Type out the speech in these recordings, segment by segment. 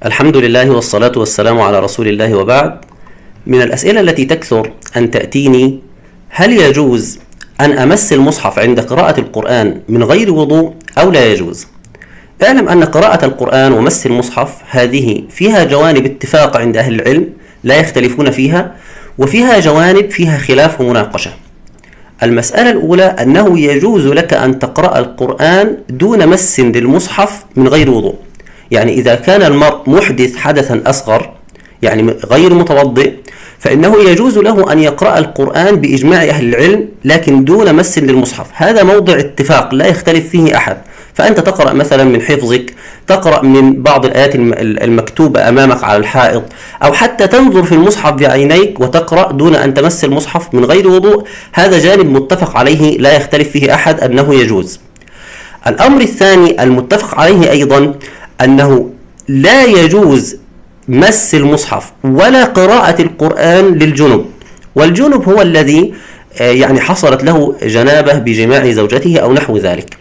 الحمد لله والصلاة والسلام على رسول الله وبعد. من الأسئلة التي تكثر أن تأتيني: هل يجوز أن أمس المصحف عند قراءة القرآن من غير وضوء أو لا يجوز؟ اعلم أن قراءة القرآن ومس المصحف هذه فيها جوانب اتفاق عند أهل العلم لا يختلفون فيها، وفيها جوانب فيها خلاف ومناقشة. المسألة الأولى أنه يجوز لك أن تقرأ القرآن دون مس للمصحف من غير وضوء، يعني إذا كان المرء محدث حدثا أصغر يعني غير متوضئ فإنه يجوز له أن يقرأ القرآن بإجماع أهل العلم لكن دون مس للمصحف. هذا موضع اتفاق لا يختلف فيه أحد. فأنت تقرأ مثلا من حفظك، تقرأ من بعض الآيات المكتوبة أمامك على الحائط، أو حتى تنظر في المصحف بعينيك وتقرأ دون أن تمس المصحف من غير وضوء. هذا جانب متفق عليه لا يختلف فيه أحد أنه يجوز. الأمر الثاني المتفق عليه أيضا أنه لا يجوز مس المصحف ولا قراءة القرآن للجنب، والجنب هو الذي يعني حصلت له جنابة بجماع زوجته أو نحو ذلك.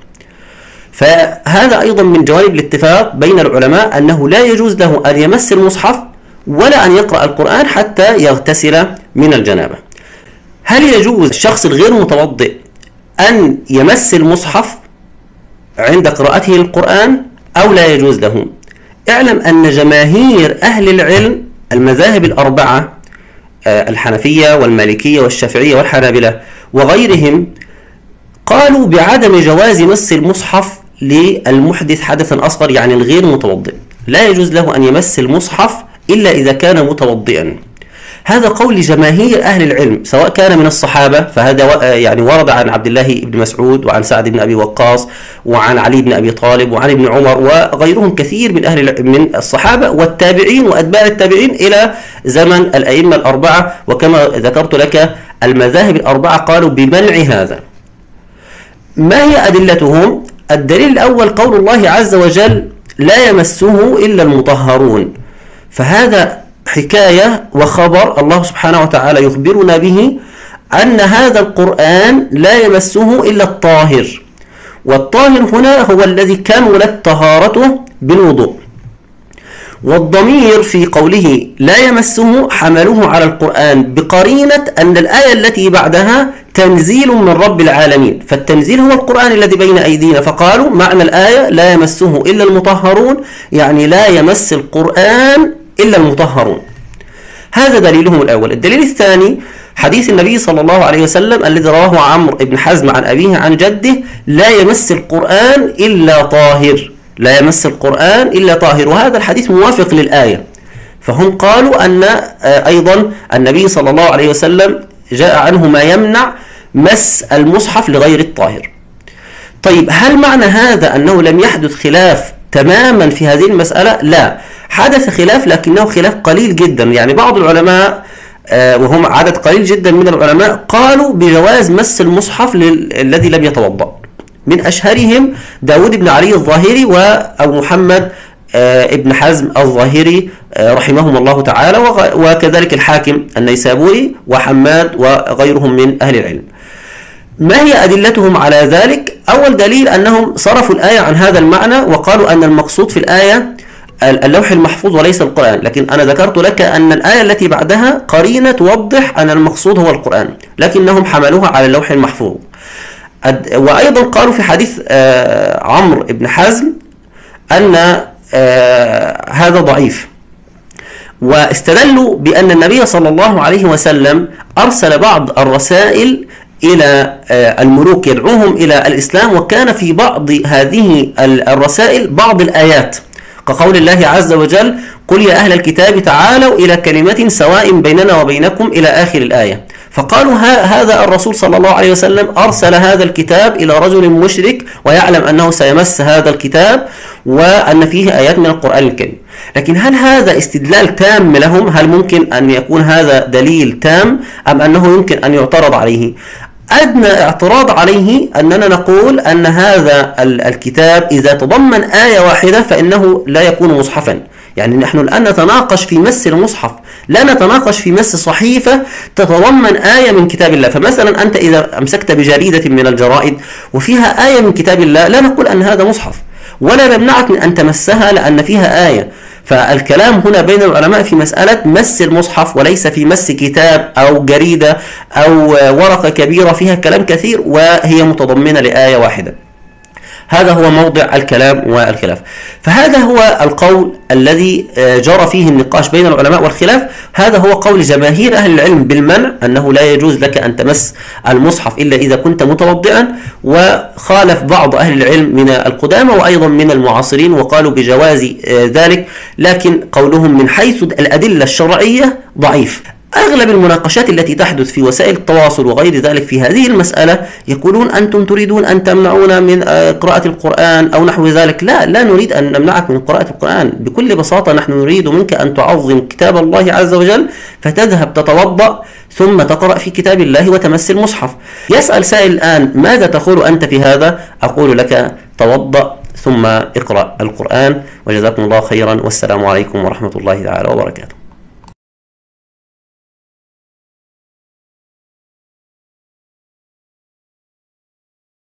فهذا أيضا من جوانب الاتفاق بين العلماء أنه لا يجوز له أن يمس المصحف ولا أن يقرأ القرآن حتى يغتسل من الجنابة. هل يجوز الشخص الغير متوضئ أن يمس المصحف عند قراءته للقرآن أو لا يجوز له؟ اعلم أن جماهير أهل العلم المذاهب الأربعة الحنفية والمالكية والشافعية والحنابلة وغيرهم قالوا بعدم جواز مس المصحف للمحدث حدثا أصغر، يعني الغير متوضئ لا يجوز له أن يمس المصحف إلا إذا كان متوضئا. هذا قول جماهير أهل العلم سواء كان من الصحابة، فهذا يعني ورد عن عبد الله بن مسعود وعن سعد بن أبي وقاص وعن علي بن أبي طالب وعن ابن عمر وغيرهم كثير من الصحابة والتابعين وأتباع التابعين إلى زمن الأئمة الأربعة. وكما ذكرت لك المذاهب الأربعة قالوا بمنع هذا. ما هي أدلتهم؟ الدليل الأول قول الله عز وجل: لا يمسه إلا المطهرون. فهذا حكاية وخبر الله سبحانه وتعالى يخبرنا به أن هذا القرآن لا يمسه إلا الطاهر، والطاهر هنا هو الذي كملت طهارته بالوضوء. والضمير في قوله لا يمسه حملوه على القرآن بقرينة أن الآية التي بعدها تنزيل من رب العالمين، فالتنزيل هو القرآن الذي بين أيدينا، فقالوا معنى الآية لا يمسه إلا المطهرون يعني لا يمس القرآن إلا المطهرون. هذا دليلهم الأول. الدليل الثاني حديث النبي صلى الله عليه وسلم الذي رواه عمرو بن حزم عن أبيه عن جده: لا يمس القرآن إلا طاهر، لا يمس القرآن إلا طاهر. وهذا الحديث موافق للآية. فهم قالوا أن أيضا النبي صلى الله عليه وسلم جاء عنه ما يمنع مس المصحف لغير الطاهر. طيب هل معنى هذا أنه لم يحدث خلاف تماما في هذه المسألة؟ لا، حدث خلاف لكنه خلاف قليل جدا. يعني بعض العلماء وهم عدد قليل جدا من العلماء قالوا بجواز مس المصحف الذي لم يتوضأ. من أشهرهم داود بن علي الظاهري وأبو محمد ابن حزم الظاهري رحمهم الله تعالى، وكذلك الحاكم النيسابوري وحماد وغيرهم من أهل العلم. ما هي أدلتهم على ذلك؟ أول دليل أنهم صرفوا الآية عن هذا المعنى وقالوا أن المقصود في الآية اللوح المحفوظ وليس القرآن، لكن أنا ذكرت لك أن الآية التي بعدها قرينة توضح أن المقصود هو القرآن، لكنهم حملوها على اللوح المحفوظ. وأيضا قالوا في حديث عمرو بن حزم أن هذا ضعيف، واستدلوا بأن النبي صلى الله عليه وسلم أرسل بعض الرسائل إلى الملوك يدعوهم إلى الإسلام، وكان في بعض هذه الرسائل بعض الآيات كقول الله عز وجل: قل يا أهل الكتاب تعالوا إلى كلمة سواء بيننا وبينكم إلى آخر الآية. فقالوا هذا الرسول صلى الله عليه وسلم أرسل هذا الكتاب إلى رجل مشرك ويعلم أنه سيمس هذا الكتاب وأن فيه آيات من القرآن الكريم. لكن هل هذا استدلال تام لهم؟ هل ممكن أن يكون هذا دليل تام أم أنه يمكن أن يعترض عليه؟ أدنى اعتراض عليه أننا نقول أن هذا الكتاب إذا تضمن آية واحدة فإنه لا يكون مصحفا. يعني نحن الآن نتناقش في مس المصحف، لا نتناقش في مس صحيفة تتضمن آية من كتاب الله. فمثلا أنت إذا أمسكت بجريدة من الجرائد وفيها آية من كتاب الله لا نقول أن هذا مصحف، ولا نمنعك من أن تمسها لأن فيها آية. فالكلام هنا بين العلماء في مسألة مس المصحف، وليس في مس كتاب أو جريدة أو ورقة كبيرة فيها كلام كثير وهي متضمنة لآية واحدة. هذا هو موضع الكلام والخلاف. فهذا هو القول الذي جرى فيه النقاش بين العلماء والخلاف. هذا هو قول جماهير أهل العلم بالمنع، أنه لا يجوز لك أن تمس المصحف إلا إذا كنت متوضئا. وخالف بعض أهل العلم من القدامى وأيضا من المعاصرين وقالوا بجواز ذلك، لكن قولهم من حيث الأدلة الشرعية ضعيف. أغلب المناقشات التي تحدث في وسائل التواصل وغير ذلك في هذه المسألة يقولون أنتم تريدون أن تمنعونا من قراءة القرآن أو نحو ذلك. لا نريد أن نمنعك من قراءة القرآن، بكل بساطة نحن نريد منك أن تعظم كتاب الله عز وجل، فتذهب تتوضأ ثم تقرأ في كتاب الله وتمس المصحف. يسأل سائل الآن ماذا تقول أنت في هذا؟ أقول لك توضأ ثم اقرأ القرآن، وجزاكم الله خيرا، والسلام عليكم ورحمة الله تعالى وبركاته.